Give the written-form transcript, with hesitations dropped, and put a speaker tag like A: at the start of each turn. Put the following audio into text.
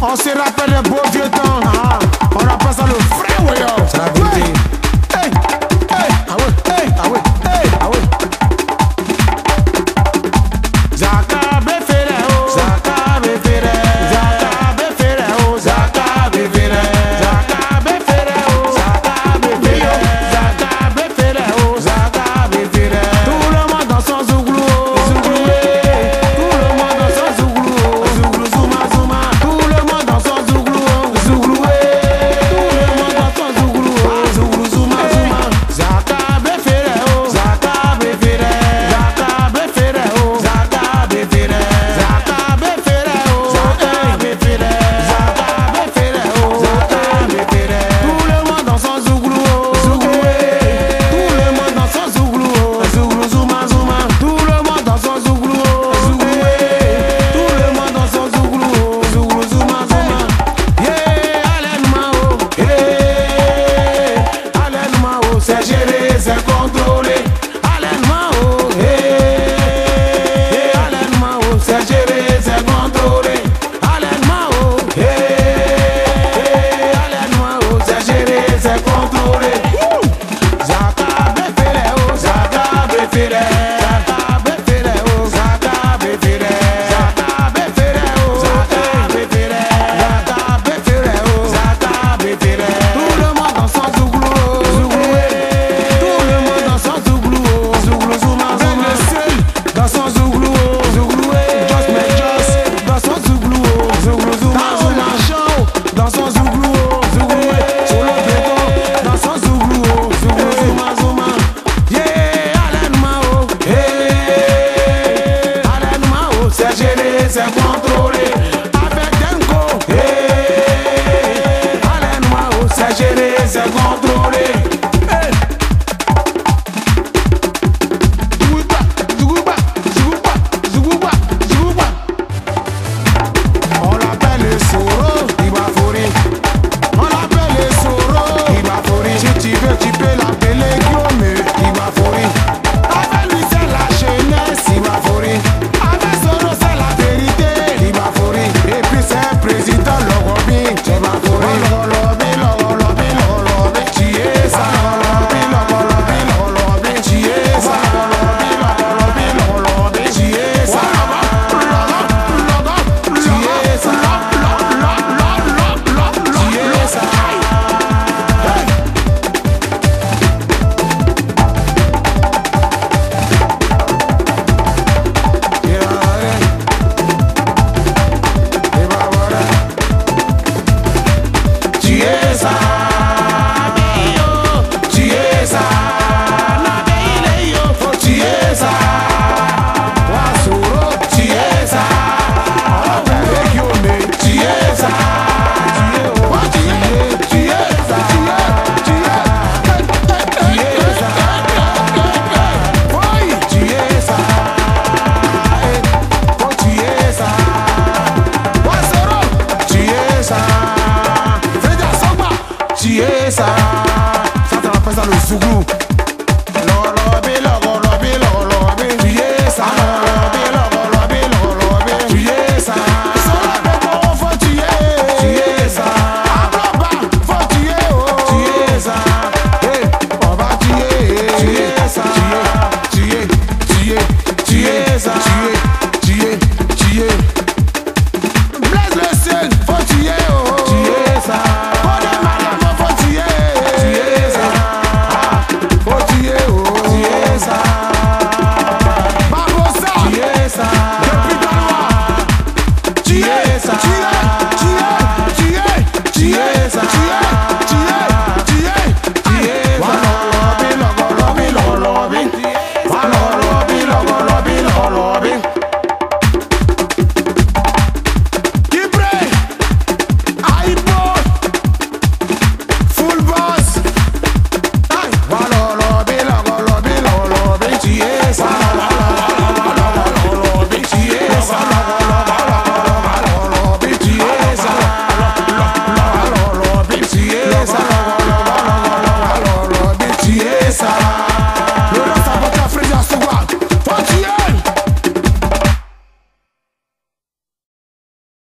A: On se rappelle les beaux vieux temps. On rappelle ça le vrai voyant.
B: C'est la vérité.
A: Hey, hey, ah ouais, hey, ah ouais, hey, ah ouais. Zaka befere o, Zaka befere, Zaka befere o, Zaka befere, Zaka befere o, Zaka befere, Zaka befere o, Zaka befere. Tout le monde dans son zouglou, zougloué. Tout le monde dans son zouglou, zouglou zouma zouma. Tout le monde dans son zouglou, zougloué. Tout le monde dans son zouglou, zouglou zouma zouma. Zaka befere o, Zaka befere, Zaka befere o, Zaka befere, Zaka befere o, Zaka befere, Zaka befere o, Zaka befere. Tout le monde dans son zouglou, zougloué. Tout le monde dans son zouglou, zouglou zouma zouma. Tout le monde dans son zouglou, zougloué. Tout le monde dans son zouglou, zouglou zouma zouma. Yeah, Alain Mao, yeah, Alain Mao, c'est géré, c'est contrôlé. Alain Mao, yeah, Alain Mao, c'est géré, c'est contrôlé. Alain Mao, yeah, Alain Mao, c'est géré, c'est contrôlé. Zaka befere o, Zaka befere, Zaka befere o, Zaka befere, Zaka befere o, Zaka befere, Zaka befere o, Zaka befere. Tout le monde dans son zouglou, zougloué. Tout le monde dans son zouglou, zouglou zouma zouma. Dans son zouglou, zougloué. Just make just dans son zouglou, zouglou zouma zouma. Dans son zouglou, zougloué. Sur le béton, dans son zouglou, zouglou zouma zouma. Yeah, Alain Mao, yeah, Alain Mao, c'est géré, c'est contrôlé. Avec Denko, yeah, Alain Mao, c'est géré, c'est contrôlé. Hey. Zougouba, zougouba, zougouba, zougouba. On l'appelle le Soro, Ibafori. On l'appelle le Soro, Ibafori. Si tu veux, tu peux l'appeler Guillaume, Ibafori. Avec lui, c'est la jeunesse, Ibafori. Avec Soro, c'est la vérité, Ibafori. Et puis, c'est un président, Logobi, Ibafori. Logobi, Logobi, Logobi. Tu es ça, Logobi, Logobi, Logobi. Tu es ça, Logobi, Logobi, Logobi. Tu es ça, Logobi, Logobi. Tu es ça, tu es ça. Hey. Tu es ça, tu es ça, tu es ça, Wasoro, tu es ça, tu es ça, tu es ça, tu es ça, oui, tu es ça, tu es ça, Wasoro, tu es ça, Freda Samba, tu es ça, ça te rappelle ça le Zougou.